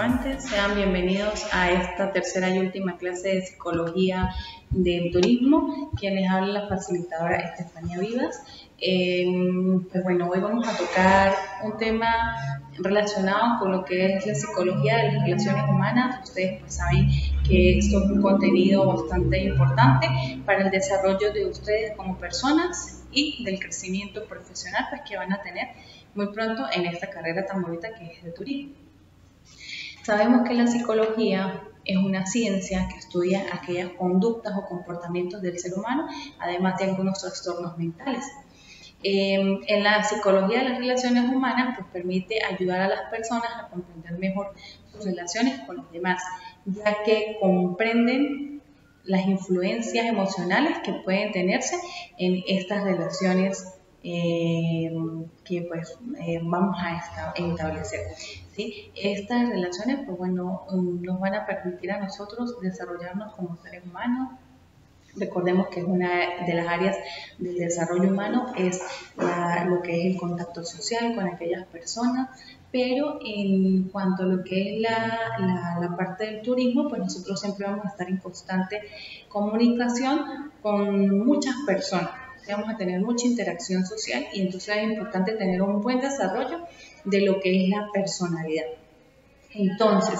participantes, sean bienvenidos a esta tercera y última clase de Psicología del Turismo. Quien les habla, la facilitadora Estefanía Vivas. Pues bueno, hoy vamos a tocar un tema relacionado con lo que es la psicología de las relaciones humanas. Ustedes pues saben que esto es un contenido bastante importante para el desarrollo de ustedes como personas y del crecimiento profesional pues, que van a tener muy pronto en esta carrera tan bonita que es de turismo. Sabemos que la psicología es una ciencia que estudia aquellas conductas o comportamientos del ser humano, además de algunos trastornos mentales. En la psicología de las relaciones humanas pues permite ayudar a las personas a comprender mejor sus relaciones con los demás, ya que comprenden las influencias emocionales que pueden tenerse en estas relaciones que pues vamos a establecer. ¿Sí? Estas relaciones pues bueno, nos van a permitir a nosotros desarrollarnos como seres humanos. Recordemos que es una de las áreas del desarrollo humano, es lo que es el contacto social con aquellas personas, pero en cuanto a lo que es la parte del turismo, pues nosotros siempre vamos a estar en constante comunicación con muchas personas, vamos a tener mucha interacción social y entonces es importante tener un buen desarrollo de lo que es la personalidad. Entonces,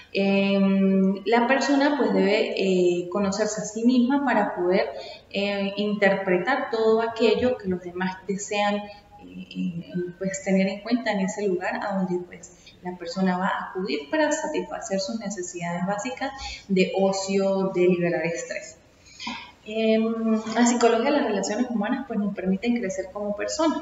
la persona pues debe conocerse a sí misma para poder interpretar todo aquello que los demás desean pues tener en cuenta en ese lugar a donde pues la persona va a acudir para satisfacer sus necesidades básicas de ocio, de liberar estrés. La psicología de las relaciones humanas pues nos permite crecer como personas.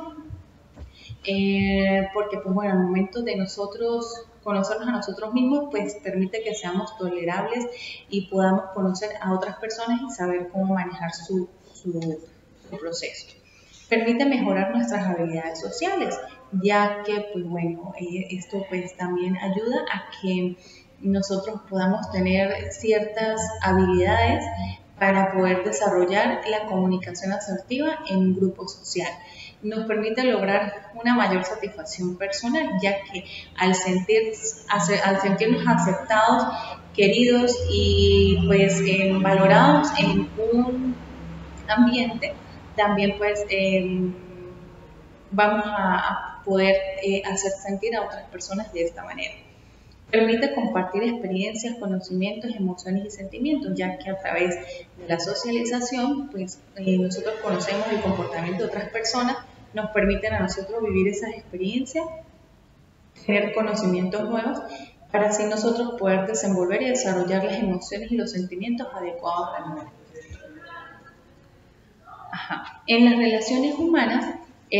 Porque pues bueno, al momento de nosotros conocernos a nosotros mismos, pues permite que seamos tolerables y podamos conocer a otras personas y saber cómo manejar su proceso. Permite mejorar nuestras habilidades sociales, ya que pues bueno, esto pues también ayuda a que nosotros podamos tener ciertas habilidades para poder desarrollar la comunicación asertiva en un grupo social. Nos permite lograr una mayor satisfacción personal, ya que al sentirnos aceptados, queridos y pues valorados en un ambiente, también pues vamos a poder hacer sentir a otras personas de esta manera. Permite compartir experiencias, conocimientos, emociones y sentimientos, ya que a través de la socialización, pues nosotros conocemos el comportamiento de otras personas, nos permiten a nosotros vivir esas experiencias, tener conocimientos nuevos, para así nosotros poder desenvolver y desarrollar las emociones y los sentimientos adecuados al momento. En las relaciones humanas,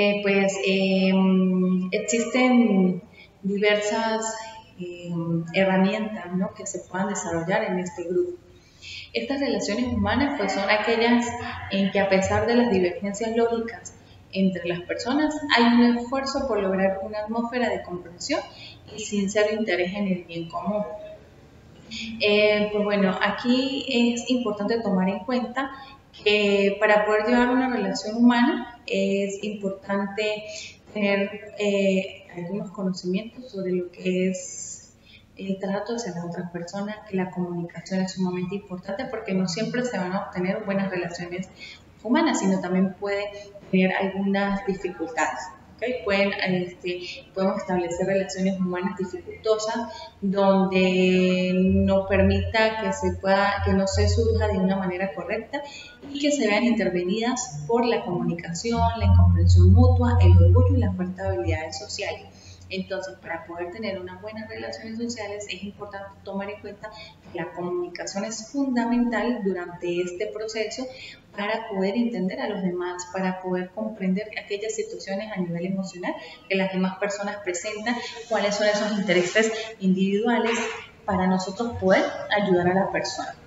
existen diversas herramientas, ¿no?, que se puedan desarrollar en este grupo. Estas relaciones humanas pues son aquellas en que a pesar de las divergencias lógicas entre las personas hay un esfuerzo por lograr una atmósfera de comprensión y sincero interés en el bien común. Pues bueno, aquí es importante tomar en cuenta que para poder llevar una relación humana es importante tener algunos conocimientos sobre lo que es el trato hacia las otras personas, que la comunicación es sumamente importante porque no siempre se van a obtener buenas relaciones humanas, sino también puede tener algunas dificultades. ¿Okay? Podemos establecer relaciones humanas dificultosas donde no permita que no se surja de una manera correcta y que se vean intervenidas por la comunicación, la incomprensión mutua, el orgullo y la falta de habilidades sociales. Entonces, para poder tener unas buenas relaciones sociales es importante tomar en cuenta que la comunicación es fundamental durante este proceso para poder entender a los demás, para poder comprender aquellas situaciones a nivel emocional que las demás personas presentan, cuáles son esos intereses individuales para nosotros poder ayudar a la persona.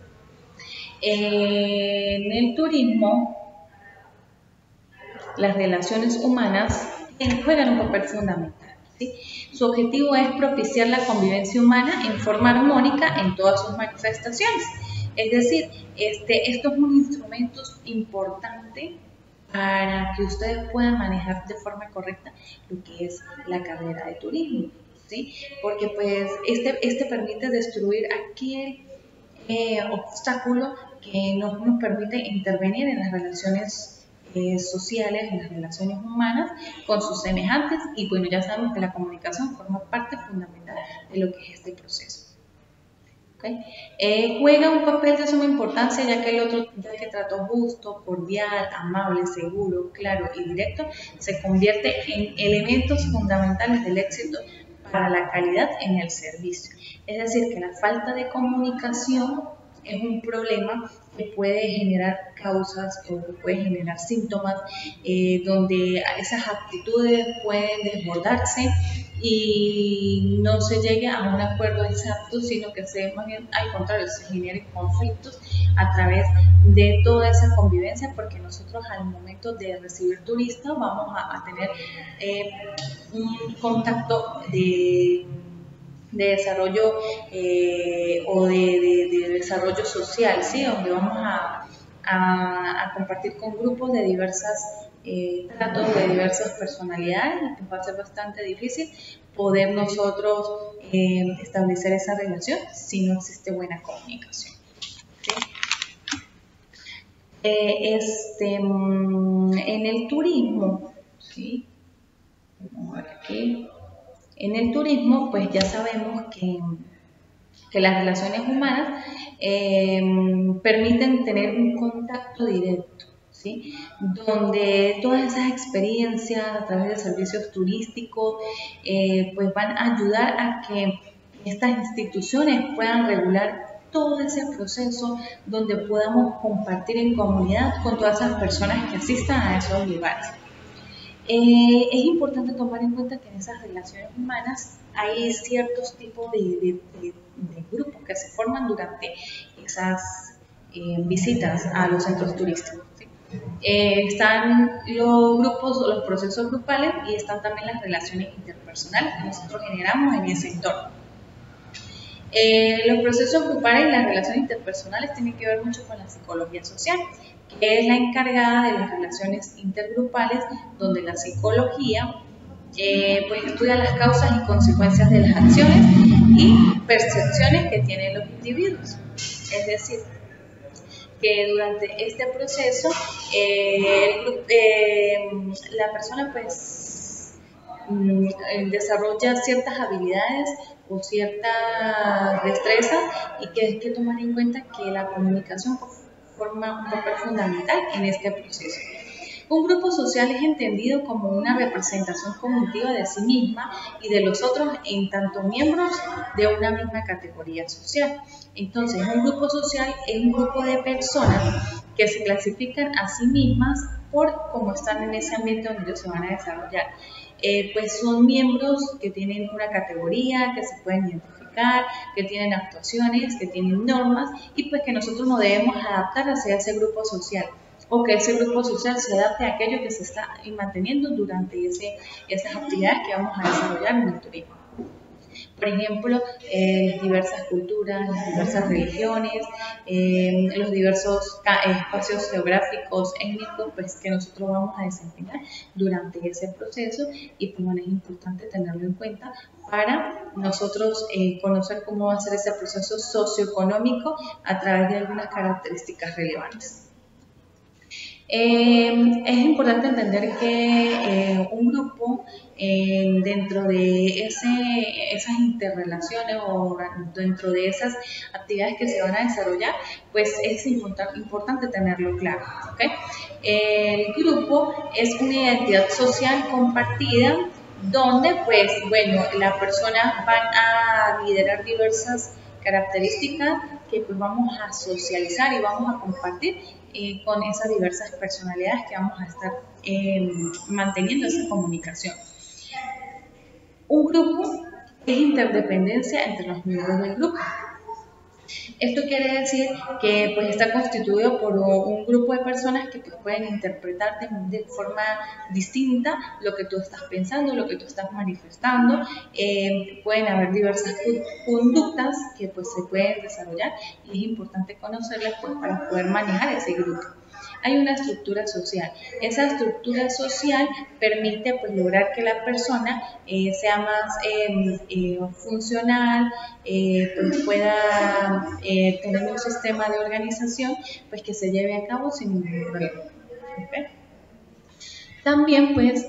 En el turismo, las relaciones humanas juegan un papel fundamental. ¿Sí? Su objetivo es propiciar la convivencia humana en forma armónica en todas sus manifestaciones. Es decir, esto es un instrumento importante para que ustedes puedan manejar de forma correcta lo que es la carrera de turismo. ¿sí? Porque pues este permite destruir aquel obstáculo que no nos permite intervenir en las relaciones sociales, en las relaciones humanas con sus semejantes, y bueno, ya sabemos que la comunicación forma parte fundamental de lo que es este proceso. ¿Okay? Juega un papel de suma importancia ya que trato justo, cordial, amable, seguro, claro y directo se convierte en elementos fundamentales del éxito para la calidad en el servicio. Es decir, que la falta de comunicación es un problema que puede generar causas o que puede generar síntomas donde esas aptitudes pueden desbordarse y no se llegue a un acuerdo exacto, sino que se, más bien al contrario, se generen conflictos a través de toda esa convivencia, porque nosotros al momento de recibir turistas vamos a tener un contacto de desarrollo o de desarrollo social, ¿sí? Donde vamos a compartir con grupos de diversas tratos, de diversas personalidades, y pues va a ser bastante difícil poder nosotros establecer esa relación si no existe buena comunicación. ¿Sí? En el turismo, ¿sí? Vamos a ver aquí. En el turismo, pues ya sabemos que las relaciones humanas permiten tener un contacto directo, ¿sí? Donde todas esas experiencias a través de servicios turísticos pues van a ayudar a que estas instituciones puedan regular todo ese proceso, donde podamos compartir en comunidad con todas esas personas que asistan a esos lugares. Es importante tomar en cuenta que en esas relaciones humanas hay ciertos tipos de grupos que se forman durante esas visitas a los centros turísticos. ¿Sí? Están los grupos o los procesos grupales, y están también las relaciones interpersonales que nosotros generamos en ese entorno. Los procesos grupales y las relaciones interpersonales tienen que ver mucho con la psicología social, que es la encargada de las relaciones intergrupales, donde la psicología pues estudia las causas y consecuencias de las acciones y percepciones que tienen los individuos. Es decir, que durante este proceso la persona pues desarrolla ciertas habilidades o ciertas destrezas, y que hay que tomar en cuenta que la comunicación forma un papel fundamental en este proceso. Un grupo social es entendido como una representación cognitiva de sí misma y de los otros en tanto miembros de una misma categoría social. Entonces, un grupo social es un grupo de personas que se clasifican a sí mismas por cómo están en ese ambiente donde ellos se van a desarrollar. Pues son miembros que tienen una categoría, que se pueden identificar, que tienen actuaciones, que tienen normas, y pues que nosotros nos debemos adaptar hacia ese grupo social, o que ese grupo social se adapte a aquello que se está manteniendo durante esas actividades que vamos a desarrollar en el turismo. Por ejemplo, diversas culturas, las diversas religiones, los diversos espacios geográficos, étnicos, pues que nosotros vamos a desempeñar durante ese proceso, y pues bueno, es importante tenerlo en cuenta para nosotros conocer cómo va a ser ese proceso socioeconómico a través de algunas características relevantes. Es importante entender que un grupo dentro de esas interrelaciones o dentro de esas actividades que se van a desarrollar, pues es importante tenerlo claro. ¿Okay? El grupo es una identidad social compartida, donde pues bueno, las personas van a liderar diversas características que pues vamos a socializar y vamos a compartir con esas diversas personalidades que vamos a estar manteniendo esa comunicación. Un grupo es interdependencia entre los miembros del grupo. Esto quiere decir que pues está constituido por un grupo de personas que pues, pueden interpretar de forma distinta lo que tú estás pensando, lo que tú estás manifestando. Pueden haber diversas conductas que pues se pueden desarrollar, y es importante conocerlas pues, para poder manejar ese grupo. hay una estructura social. Esa estructura social permite pues lograr que la persona sea más funcional, pues pueda tener un sistema de organización pues que se lleve a cabo sin ningún problema. ¿Okay? También pues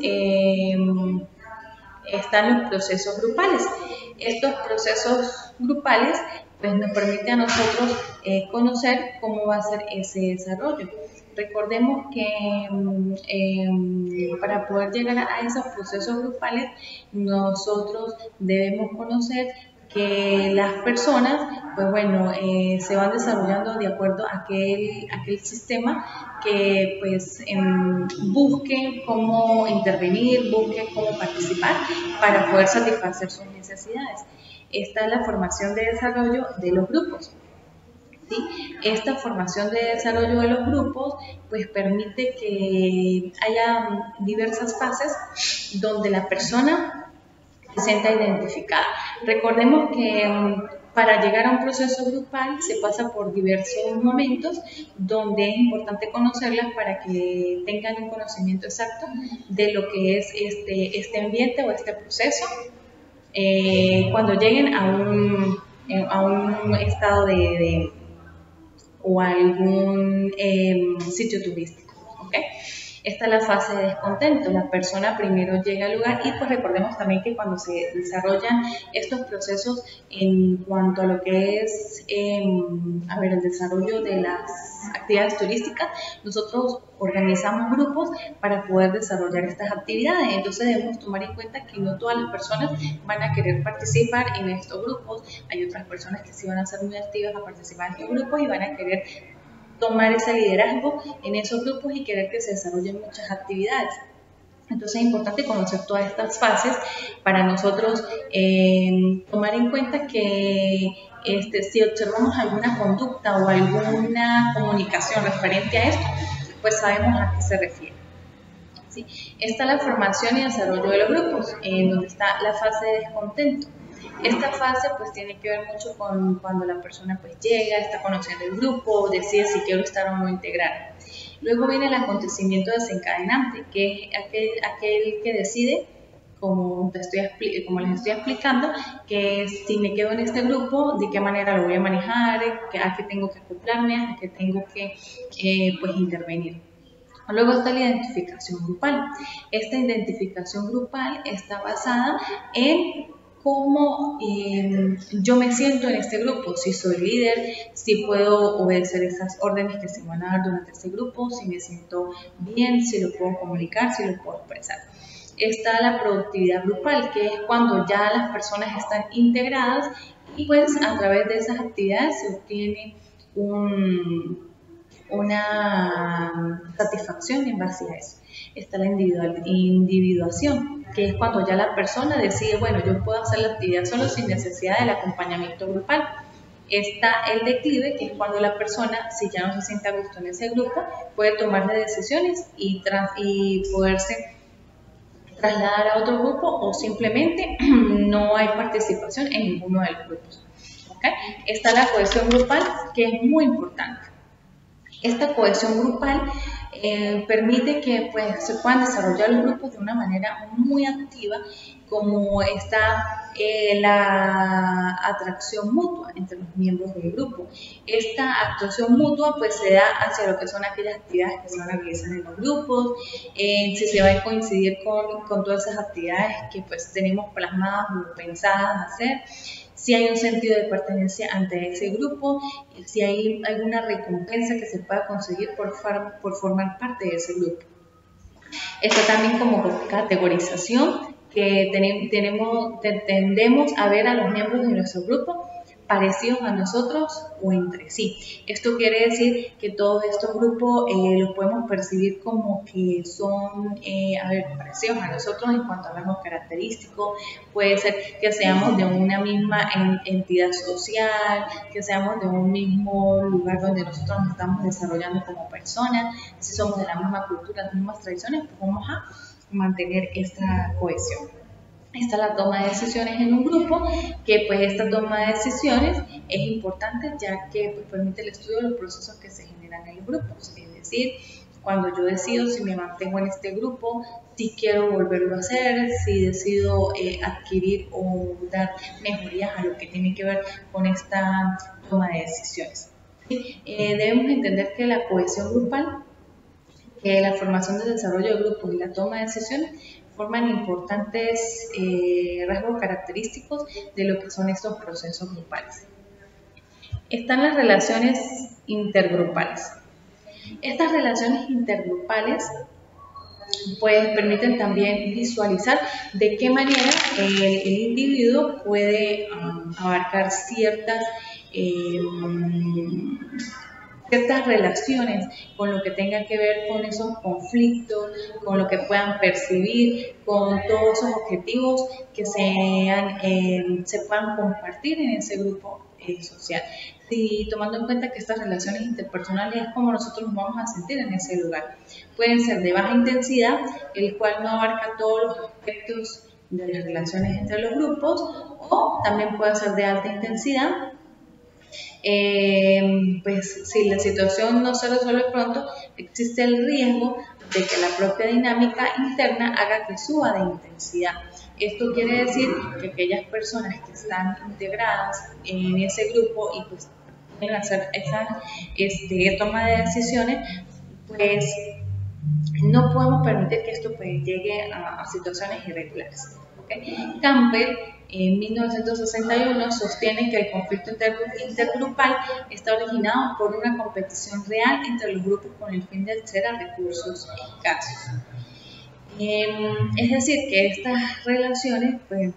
están los procesos grupales. Estos procesos grupales pues nos permiten a nosotros conocer cómo va a ser ese desarrollo. Recordemos que para poder llegar a esos procesos grupales nosotros debemos conocer que las personas, pues bueno, se van desarrollando de acuerdo a aquel sistema que pues busquen cómo intervenir, busquen cómo participar para poder satisfacer sus necesidades. Esta es la formación de desarrollo de los grupos. ¿Sí? Esta formación de desarrollo de los grupos pues permite que haya diversas fases donde la persona se sienta identificada. Recordemos que para llegar a un proceso grupal se pasa por diversos momentos donde es importante conocerlas para que tengan un conocimiento exacto de lo que es este ambiente o este proceso cuando lleguen a un estado o a algún sitio turístico. ¿Okay? Esta es la fase de descontento. La persona primero llega al lugar y pues recordemos también que cuando se desarrollan estos procesos en cuanto a lo que es el desarrollo de las actividades turísticas, nosotros organizamos grupos para poder desarrollar estas actividades. Entonces debemos tomar en cuenta que no todas las personas van a querer participar en estos grupos. Hay otras personas que sí van a ser muy activas a participar en estos grupos y van a querer tomar ese liderazgo en esos grupos y querer que se desarrollen muchas actividades. Entonces es importante conocer todas estas fases para nosotros tomar en cuenta que si observamos alguna conducta o alguna comunicación referente a esto, pues sabemos a qué se refiere. ¿Sí? Está la formación y desarrollo de los grupos, donde está la fase de descontento. Esta fase pues tiene que ver mucho con cuando la persona pues llega, está conociendo el grupo, decide si quiero estar o no integrada. Luego viene el acontecimiento desencadenante, que es aquel que decide, como les estoy explicando, que si me quedo en este grupo, de qué manera lo voy a manejar, a qué tengo que acoplarme, a qué tengo que pues intervenir. Luego está la identificación grupal. Esta identificación grupal está basada en cómo yo me siento en este grupo, si soy líder, si puedo obedecer esas órdenes que se van a dar durante este grupo, si me siento bien, si lo puedo comunicar, si lo puedo expresar. Está la productividad grupal, que es cuando ya las personas están integradas y pues a través de esas actividades se obtiene una satisfacción en base a eso. Está la individuación, que es cuando ya la persona decide, bueno, yo puedo hacer la actividad solo sin necesidad del acompañamiento grupal. Está el declive, que es cuando la persona, si ya no se siente a gusto en ese grupo, puede tomar decisiones y poderse trasladar a otro grupo o simplemente no hay participación en ninguno de los grupos. ¿Okay? Está la cohesión grupal, que es muy importante. Esta cohesión grupal permite que pues, se puedan desarrollar los grupos de una manera muy activa, como está la atracción mutua entre los miembros del grupo. Esta actuación mutua pues se da hacia lo que son aquellas actividades que se van a realizar en los grupos, si se va a coincidir con todas esas actividades que pues tenemos plasmadas o pensadas hacer, si hay un sentido de pertenencia ante ese grupo, si hay alguna recompensa que se pueda conseguir por formar parte de ese grupo. Está también como categorización, que tendemos a ver a los miembros de nuestro grupo parecidos a nosotros o entre sí. Esto quiere decir que todos estos grupos los podemos percibir como que son parecidos a nosotros en cuanto a rasgos característicos. Puede ser que seamos de una misma entidad social, que seamos de un mismo lugar donde nosotros nos estamos desarrollando como personas. Si somos de la misma cultura, las mismas tradiciones, pues vamos a mantener esta cohesión. Está la toma de decisiones en un grupo, que pues esta toma de decisiones es importante ya que pues, permite el estudio de los procesos que se generan en los grupos, es decir, cuando yo decido si me mantengo en este grupo, si quiero volverlo a hacer, si decido adquirir o dar mejorías a lo que tiene que ver con esta toma de decisiones. Debemos entender que la cohesión grupal, la formación del desarrollo de grupos y la toma de decisiones forman importantes rasgos característicos de lo que son estos procesos grupales. Están las relaciones intergrupales. Estas relaciones intergrupales pues permiten también visualizar de qué manera el individuo puede abarcar ciertas relaciones con lo que tenga que ver con esos conflictos, con lo que puedan percibir, con todos esos objetivos que se puedan compartir en ese grupo social. Y tomando en cuenta que estas relaciones interpersonales es como nosotros nos vamos a sentir en ese lugar. Pueden ser de baja intensidad, el cual no abarca todos los aspectos de las relaciones entre los grupos, o también puede ser de alta intensidad. Pues si la situación no se resuelve pronto, existe el riesgo de que la propia dinámica interna haga que suba de intensidad. Esto quiere decir que aquellas personas que están integradas en ese grupo y pues pueden hacer esa toma de decisiones, pues no podemos permitir que esto pues llegue a situaciones irregulares. ¿Okay? Campbell en 1961 sostiene que el conflicto intergrupal está originado por una competición real entre los grupos con el fin de acceder a recursos escasos. Es decir, que estas relaciones pues,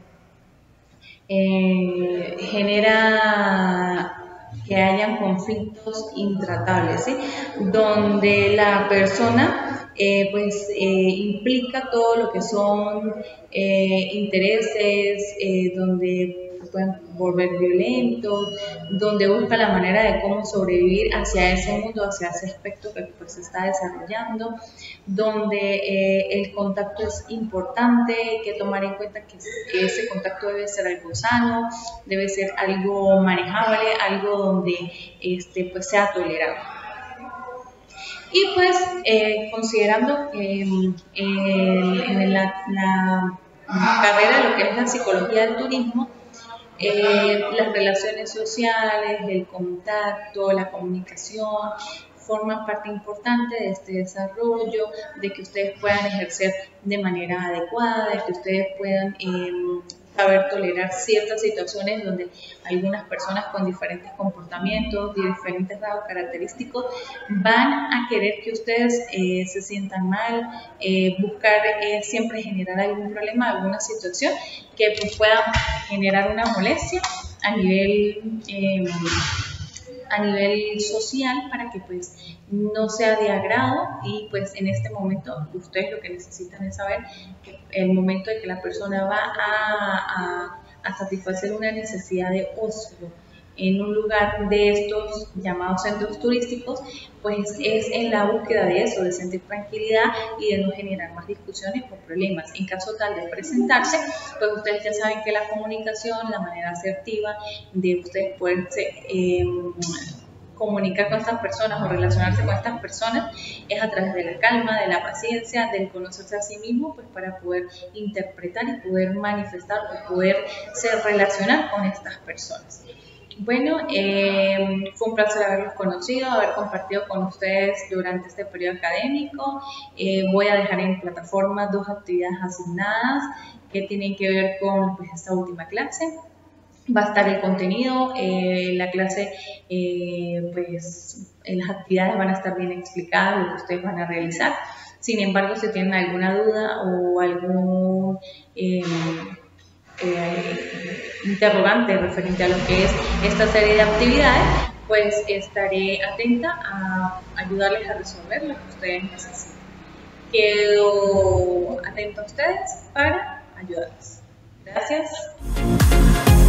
genera que hayan conflictos intratables, ¿sí? Donde la persona implica todo lo que son intereses, donde pueden volver violentos, donde busca la manera de cómo sobrevivir hacia ese mundo, hacia ese aspecto que pues, se está desarrollando, donde el contacto es importante, hay que tomar en cuenta que ese contacto debe ser algo sano, debe ser algo manejable, algo donde pues, sea tolerable. Y pues considerando en la carrera de lo que es la psicología del turismo, las relaciones sociales, el contacto, la comunicación forman parte importante de este desarrollo, de que ustedes puedan ejercer de manera adecuada, de que ustedes puedan saber tolerar ciertas situaciones donde algunas personas con diferentes comportamientos y diferentes rasgos característicos van a querer que ustedes se sientan mal, buscar siempre generar algún problema, alguna situación que pues, pueda generar una molestia a nivel social para que pues no sea de agrado y pues en este momento ustedes lo que necesitan es saber que el momento de que la persona va a satisfacer una necesidad de ocio en un lugar de estos llamados centros turísticos, pues es en la búsqueda de eso, de sentir tranquilidad y de no generar más discusiones o problemas. En caso tal de presentarse, pues ustedes ya saben que la comunicación, la manera asertiva de ustedes poderse comunicar con estas personas o relacionarse con estas personas es a través de la calma, de la paciencia, del conocerse a sí mismo, pues para poder interpretar y poder manifestar o poderse relacionar con estas personas. Bueno, fue un placer haberlos conocido, haber compartido con ustedes durante este periodo académico. Voy a dejar en plataforma 2 actividades asignadas que tienen que ver con pues, esta última clase. Va a estar el contenido, la clase, pues las actividades van a estar bien explicadas, lo que ustedes van a realizar. Sin embargo, si tienen alguna duda o algún interrogante referente a lo que es esta serie de actividades, pues estaré atenta a ayudarles a resolver lo que ustedes necesiten. Quedo atento a ustedes para ayudarles. Gracias.